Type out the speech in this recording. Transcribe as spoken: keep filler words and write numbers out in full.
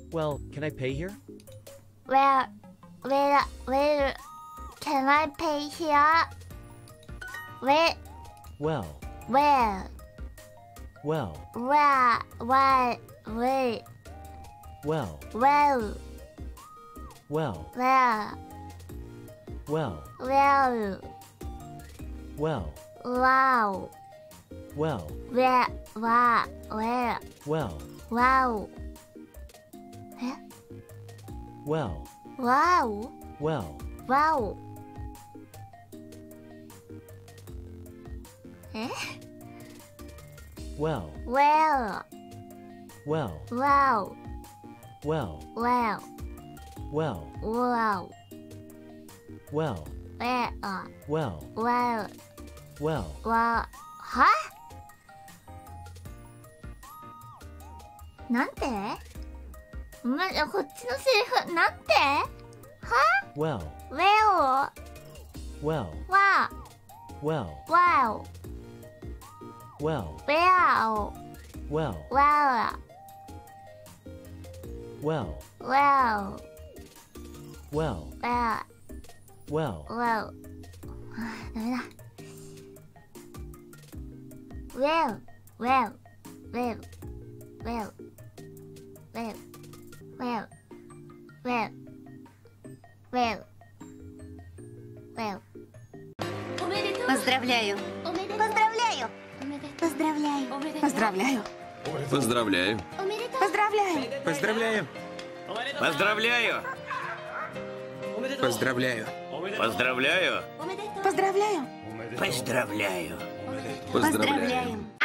Well, can I pay here? Where, where, where can I pay here? Where, Well, where, well, where, where, where, well, well, well, where, well, well, well, wow, well, where, where, where, well, wow, eh? well, wow, well, wow, eh? well, Well, well, wow, well, well, well, wow, well, where, well, well, well, well, はなんてま、こっちのセリフ、なんては well, well, well, wow, well, wow, well, well, well, wow, well, wow, well, wow, well, wow. あー、ダメだ。well, well, well, well, well, well, well, well, well. Поздравляю. Поздравляю. Поздравляю. Поздравляю. Поздравляю. Поздравляю. Поздравляю. Поздравляю. Поздравляю. Поздравляю. Поздравляю. Поздравляю. Поздравляем.